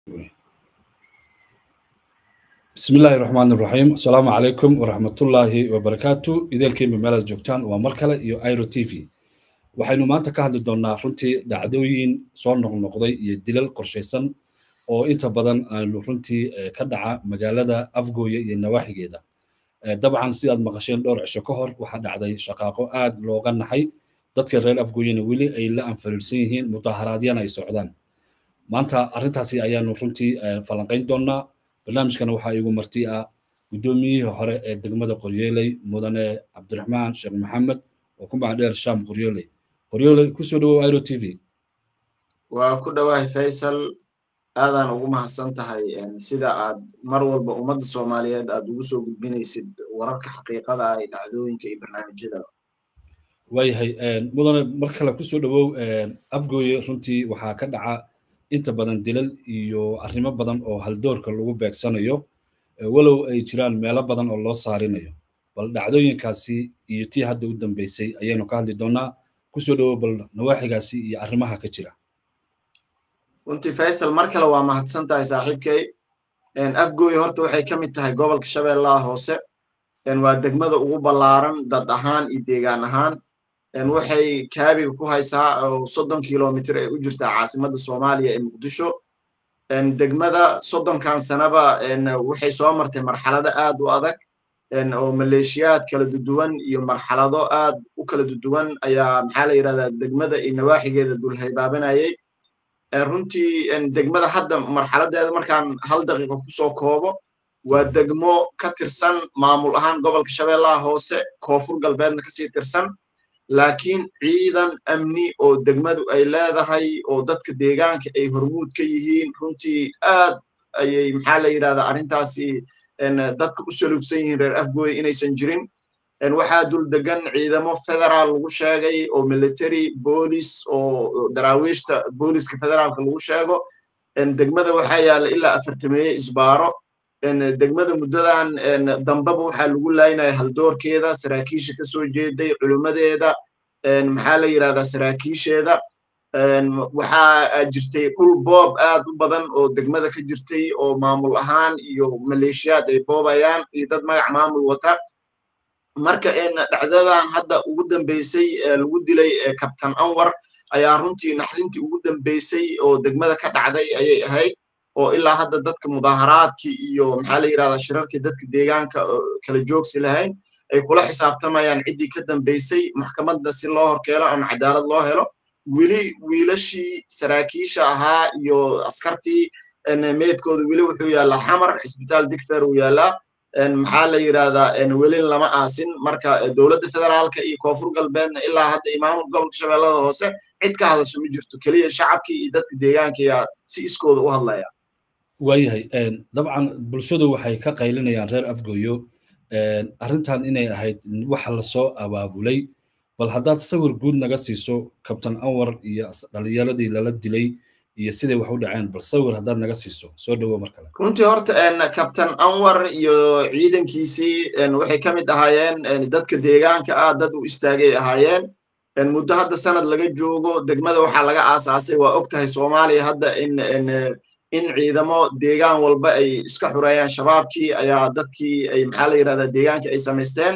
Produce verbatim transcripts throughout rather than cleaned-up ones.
بسم الله الرحمن الرحيم السلام عليكم ورحمة الله وبركاته إذا الكلمة مالز جوكتان ومركلة يو ايرو تي في waxaynu maanta ka hadli doonaa runtii dhacdooyin soo noqnoqday iyo dilal qorshaysan oo inta badan aanu runtii ka dhaca magaalada Afgooye iyo nawaaxigeeda dabcan si aad maqasheen dhowr cisho ka hor waxa dhacday shaqaaqo aad looga naxay dadka reer Afgooyena wili ay la anfariirsan yihiin mudaharaadiyana ay socdaan maanta arrintaasi ayaanu runtii falanqayn doonaa barnaamijkana waxa igu marti ah gudoomiyihii hore ee degmada Qoryooley mudane Cabdiraxmaan Sheekh Maxamed oo ku macdheer Sham Qoryooley Qoryooley ku soo dhawow Airo T V waa ku dhawahay Faisal aadan ugu mahadsan tahay sida aad mar walba ummadda Soomaaliyeed aad ugu soo gudbinaysid wararka xaqiiqada ah ee dhacdooyinka iyo barnaamijyada waayahay mudane mar kale ku soo dhawow Afgooye runtii waxaa ka dhaca inta badan dilal iyo arrimo badan oo haldoorka lagu beegsanayo walow ay jiraan meelo badan oo loo saarinayo bal dhacdooyinkaasi iyo tii hadda u dambeysay ayaynu ka hadli doonaa ku soo dhawow bal nawaaxigaasi iyo arrimaha ka jira runtii Faisal mar kale waa mahadsan tahay saaxiibkay Afgooye horta waxay ka mid tahay gobolka Shabeellaha Hoose waa degmada ugu ballaaran dad ahaan iyo deegaan ahaan waxay kaabiga ku haysaa soddon kiiloomitir ay u jirtaa caasimadda Soomaaliya ee Muqdisho degmada soddonkan sanaba waxay soo martay marxalado aad u adag oo maleeshiyaad kala duwan iyo marxalado aad u kala duwan ayaa maxaa la yiraahdaa degmada iyo nawaaxigeeda dul haybaabanayay runtii degmada hadda marxaladeeda markaan hal daqiiqo ku soo koobo waa degmo ka tirsan maamul ahaan gobolka Shabeellaha Hoose koonfur galbeedna ka sii tirsan laakiin ciidan amni oo degmadu ay leedahay oo dadka deegaanka ay hormuud ka yihiin runtii aad ayay maxaa la yiraahdaa arrintaasi dadka u salugsan yihiin reer Afgooye inaysan jirin waxaa dul degan ciidamo federaal lagu sheegay oo military police oo daraawiishta booliska federaalka lagu sheego degmada waxaa yaala ilaa afartameeye isbaaro degmada muddadan dambaba waxaa lagu laaynayaa haldoorkeeda saraakiisha ka soo jeeday culimadeeda maxaa la yiraahdaa saraakiisheeda waxaa jirtay dhul boob aad u badan oo degmada ka jirtay oo maamul ahaan iyo maleeshiyaad ay boobayaan iyo dad magac maamul wata marka dhacdadan hadda ugu dambeysay lagu dilay Kabtan Anwar ayaa runtii naxdintii ugu dambeysay oo degmada ka dhacday ayay ahayd oo ilaa hadda dadka mudaharaadkii iyo maxaa la yiraahdaa shirarkii dadka deegaanka kala joogsi lahayn ay kula xisaabtamayaan ciddii ka dambeysay maxkamadda si loo horkeelo ama cadaalad loo helo wili wiilashii saraakiisha ahaa iyo askartii meedkooda wili wuxuu yaalaa xamar cisbitaal digfeer uu yaalaa maxaa la yiraahdaa weli lama aasin marka dowladda federaalka iyo koonfur galbeedna ilaa hadda imaamul gobolka Shabeellada Hoose cid ka hadasho ma jirto kaliya shacabkii iyo dadka deegaanka ayaa si iskooda u hadlaya waayahay dabcan bulshadu waxay ka qaylinayaan reer Afgooyo arrintan inay ahayd waxa la soo abaabulay bal haddaad sawir guud naga siiso Kabtan Anwar iyo dhalinyaradii lala dilay iyo sidee wax u dhaceen bal sawir haddaad naga siiso soo dhawow mar kale runtii horta Kabtan Anwar iyo ciidankiisii waxay ka mid ahaayeen dadka deegaanka ah dad u istaagay ahaayeen muddo hadda sanad laga joogo degmada waxaa laga aasaasay waa ogtahay Soomaaliya hadda in in ciidamo deegaan walba ay iska xureeyaan shabaabkii ayaa dadkii ay maxaa la yiraahdaa deegaanka ay samaysteen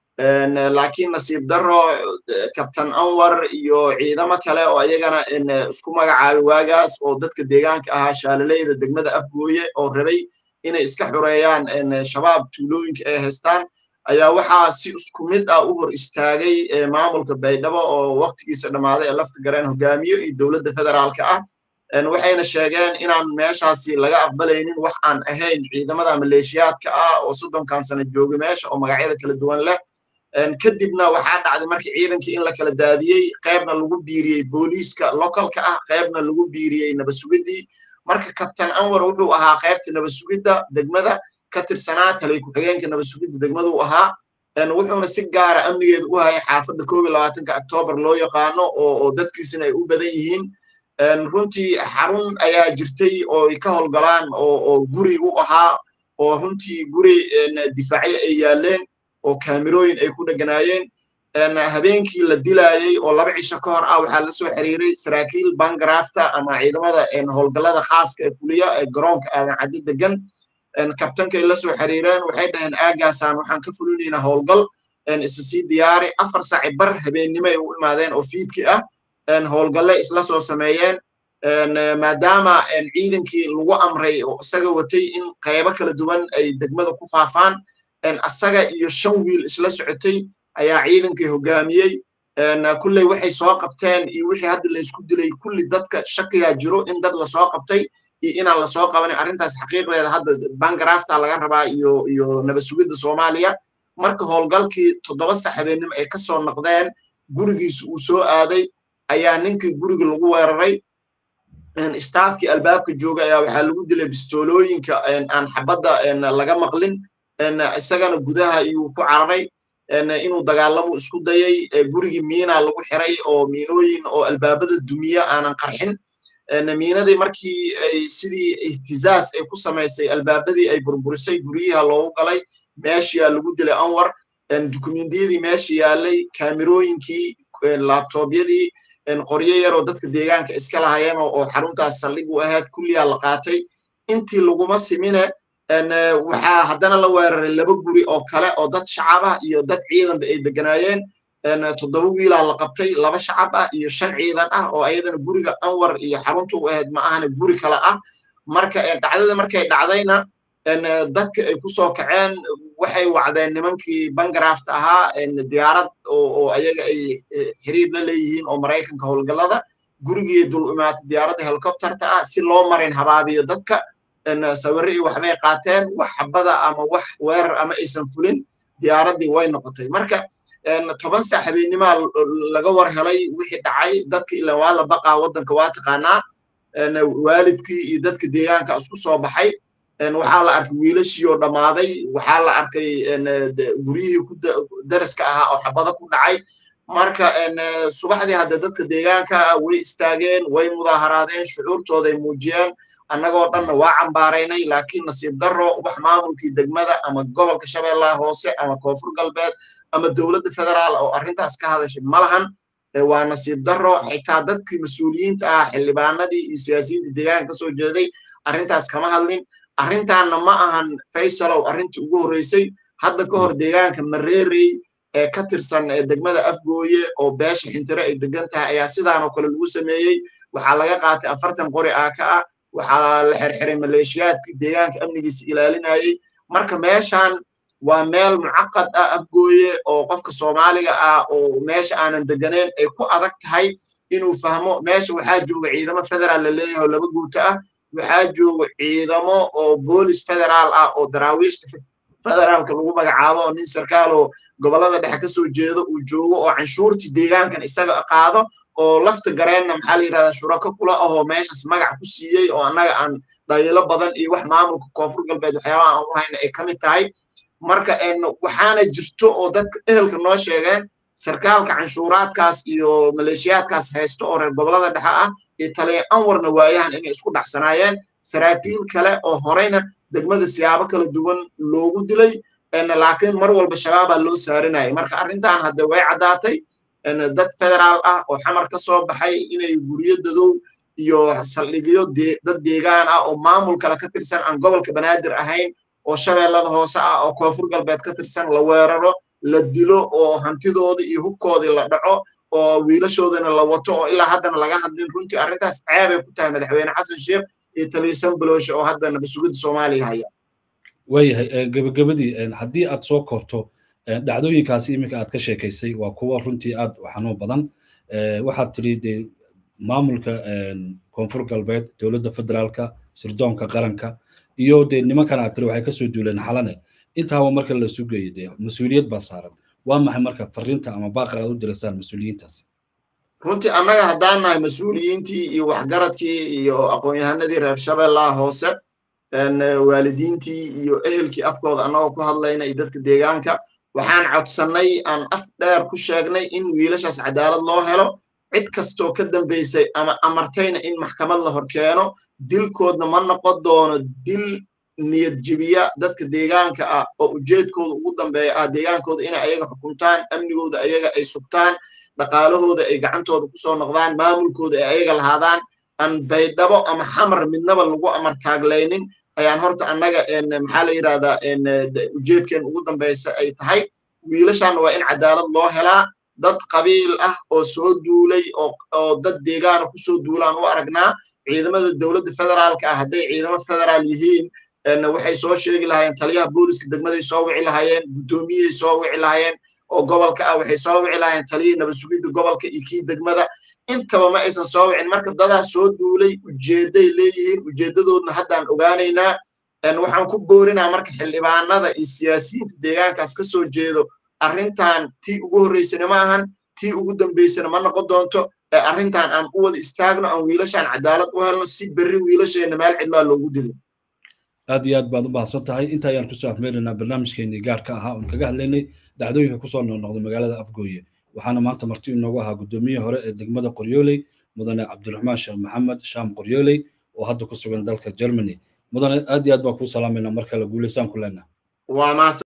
laakiin nasiib darro Kabtan Anwar iyo ciidamo kale oo ayagana isku magacaabay waagaas oo dadka deegaanka ahaa shaalaleyda degmada Afgooye oo rabay inay iska xureeyaan shabaab tuulooyinka ay haystaan ayaa waxaa si isku mid ah u hor istaagay maamulka Baydhabo oo waqtigiisa dhamaaday ee lafta gareen hogaamiyo iyo dowladda federaalka ah waxayna sheegeen inaan meeshaasi laga aqbalaynin wax aan ahayn ciidamada maleeshiyaadka ah oo soddonkan sano joogay meesha oo magacyada kala duwan leh kadibna waxaa dhacday markii ciidankii in la kala daadiyey qaybna lagu biiriyey booliiska localka ah qaybna lagu biiriyey nabasugidii marka Kabtan Anwar wuxuu ahaa qaybta nabasugidda degmada ka tirsanaa talay ku xigeenka nabasugidda degmadu ahaa wuxuuna si gaar ah amnigeeda u hayay xaafadda koob iyo labaatanka Oktoobar loo yaqaano oo dadkiisina ay u badan yihiin runtii xarun ayaa jirtay oo ay ka howlgalaan oo guri u ahaa oo runtii guri difaacyo ay yaaleen oo kaamirooyin ay ku dhaganaayeen habeenkii la dilaayay oo laba cisho ka hor ah waxaa la soo xiriiray saraakiil bangarafta ama ciidamada howlgallada khaaska ee fuliya ee garoonka aadan cadde degan kabtankay la soo xiriireen waxay dhaheen aagaasaan waxaan ka fulinaynaa howlgal isa sii diyaari afar saaci bar habeennimo ay u imaadeen oo fiidki ah howlgalle isla soo sameeyeen maadaama ciidankii lagu amray oo isaga watay in qaybo kala duwan ay degmada ku faafaan asaga iyo shan wiil isla socotay ayaa ciidankii hogaamiyey kulley waxay soo qabteen iyo wixii hadda la isku dilay kulli dadka shakiyaa jiro in dad la soo qabtay iyo inaan la soo qabanin arrintaas xaqiiqdeeda hadda bangarafta laga rabaa iyo iyo nabad sugidda Soomaaliya marka howlgalkii toddoba sax habeenimo ay ka soo noqdeen gurigiisa uu soo aaday ayaa ninkii guriga lagu weeraray staafkii albaabka jooga ayaa waxaa lagu dilay bistoolooyinka aan xabadda laga maqlin isagana gudaha ayuu ku cararay inuu dagaalamo isku dayay gurigii miina lagu xiray oo miinooyin oo albaabada dumiya aanan qarxin miinadii markii ay sidii ihtizaas ay ku samaysay albaabadii ay burburisay guriyaha loogu galay meeshiyaa lagu dilay Anwar dukumentiyadii meesha yaalay kaamirooyinkii laptoobyadii qoryo yar oo dadka deegaanka iska lahaayeen oo xaruntaas saldhig u ahayd kulliyaa la qaatay intii laguma simine waxaa haddana la weeraray laba guri oo kale oo dad shacab ah iyo dad ciidanba ay deganaayeen toddoba wiilaa la qabtay laba shacab ah iyo shan ciidan ah oo ayadana guriga Anwar iyo xarunta u ahayd ma ahana guri kale ah marka dhacdada markay dhacdayna dadka ay ku soo kaceen waxay wacdeen nimankii bangarafta ahaa diyaarad oo ayaga ay xiriir la leeyihiin oo Mareykanka howlgallada gurigii dul imaatay diyaaradda helicopterta ah si loo marin habaabiyo dadka sawirro iyo waxbay qaateen wax xabada ama wax weerar ama aysan fulin diyaaraddii way noqotay marka toban saac habeenimo laga war helay wixii dhacay dadka ilaa waa la baqaa waddanka waa taqaanaa waalidkii iyo dadka deegaanka isku soo baxay waxaa la arkay wiilashii oo dhammaaday waxaa la arkay guryihii ku daraska ahaa oo xabada ku dhacay marka subaxdii hadda dadka deegaanka way istaageen way mudaaharaadeen shucuurtooday muujiyeen annagoo dhanna waa cambaaraynay laakiin nasiib darro wax maamulkii degmada ama gobolka Shabeellaha Hoose ama Koonfur Galbeed ama dowladda federaal oo arrintaas ka hadashay malahan waa nasiib darro xitaa dadkii mas'uuliyiinta ah xildhibaanadii iyo siyaasiyiinta deegaanka soo jeeday arrintaas kama hadlin arrintaana ma ahan Faysalow arrintii ugu horeysay hadda ka hor deegaanka Mareerey ee ka tirsan degmada Afgooye oo beesha xintire ay degan tahay ayaa sidaan oo kale lagu sameeyay waxaa laga qaatay afartan qori ah ka ah waxaa la xirxiray maleeshiyaadkii deegaanka amnigiisa ilaalinayay marka meeshaan waa meel mucaqad ah Afgooye oo qofka Soomaaliga ah oo meesha aanan deganeen ay ku adag tahay inuu fahmo meesha waxaa jooga ciidamo federaal la leeyahay oo laba guuto ah waxaa jooga ciidamo oo boolis federaal ah oo daraawiishta federaalka lagu magacaabo oo nin sarkaal oo gobolada dhexe ka soo jeedo uu joogo oo canshuurtii deegaankan isaga qaado oo lafta gareenna maxaa la yiraahdaa shuraka kula ah oo meeshaas magac ku siiyey oo annaga aan dhaylo badan iyo wax maamulka Koonfur Galbeed waxyaabaha aan u hayna ay ka mid tahay marka waxaana jirto oo dadka ehelka noo sheegeen sarkaalka canshuuraadkaas iyo maleeshiyaadkaas haysto oo reer gobolada dhexe ah iyo taliya Anwarna waayahan inay isku dhacsanaayeen saraakiil kale oo horeyna degmada siyaabo kala duwan loogu dilay laakiin mar walba shabaabaa loo saarinayay marka arrintan hadda way caddaatay dad federaal ah oo xamar ka soo baxay inay guriyadadow iyo saldhigyo dad deegaan ah oo maamul kale ka tirsan aan gobolka Banaadir ahayn oo Shabeellada Hoose ah oo Koonfur Galbeed ka tirsan la weeraro la dilo oo hantidooda iyo hubkoodii la dhaco oo wiilashoodana la wato oo ilaa haddana laga hadlin runtii arrintaas ceeb ay ku tahay madaxweyne xasan sheekh iyo taliyasan bulsho oo hadda nabad sugidda Soomaaliya haya waayahay gabagabadii haddii aad soo koobto dhacdooyinkaasi iminka aad ka sheekaysay waa kuwa runtii aad u xanuun badan waxaad tiri dee maamulka Koonfur Galbeed dowladda federaalka sirdoonka qaranka iyo dee nimankan aad tiri waxay ka soo duuleen xalane intaaba marka la sugayo dee mas'uuliyad baa saaran waa maxay marka fariinta ama baaqa aad u dirasaan mas'uuliyiintaas runtii annaga haddaan nahay mas'uuliyiintii iyo waxgaradkii iyo aqoon-yahanadii reer Shabeellaha Hoose waalidiintii iyo ehelkii afkooda annagoo ku hadlayna iyo dadka deegaanka waxaan codsanay aan af dheer ku sheegnay in wiilashaas cadaalad loo helo cid kastoo ka dambeysay ama amartayna in maxkamad la horkeeno dilkoodna ma noqon doono dil niyad jibiya dadka deegaanka ah oo ujeedkooda ugu dambeeya ah deegaankooda inay ayaga xukuntaan amnigooda ayaga ay sugtaan dhaqaalahooda ay gacantooda kusoo noqdaan maamulkooda ay ayaga lahaadaan aan baydhabo ama xamar midnaba lagu amar taaglaynin ayaan horta annaga maxaa la yidhahdaa ujeedkeen ugu dambeysa ay tahay wiilashaana waa in cadaalad loo helaa dad qabiil ah oo soo duulay oo dad deegaana kusoo duulaan u aragnaa ciidamada dowladda federaalka ah hadday ciidamo federaal yihiin waxay soo sheegi lahaayeen taliyaha booliska degmaday soo wici lahaayeen guddoomiyey soo wici lahaayeen oo gobolka ah waxay soo wici lahaayeen taliyihii nabad sugidda gobolka iyo kii degmada intaba ma aysan soo wicin marka dadaa soo duulay ujeedday leeyihiin ujeeddadoodna haddaan ogaanaynaa waxaan ku boorinaa marka xildhibaanada iyo siyaasiyiinta deegaankaas ka soo jeedo arrintan tii ugu horreysana ma ahan tii ugu dambeysana ma noqon doonto arrintan aan u wada istaagno aan wiilashaan cadaalad u helno si berri wiilasheenna meel cidlaa loogu dilo aad iyo aad baad u mahadsan tahay inta ayaan kusoo afmeeraynaa barnaamijkeennii gaarka ahaa oon kaga hadlaynay dhacdooyinka kusoo noqnoqda magaalada Afgooye waxaana maanta marti inoogu ahaa guddoomiye hore ee degmada Qoryooley mudane Cabdiraxmaan Sheekh Maxamed Shaam Qoryooley oo hadda ku sugan dalka Germany mudane aad iyo aad baan ku salaamayna markale guuleysaan ku leenahay waa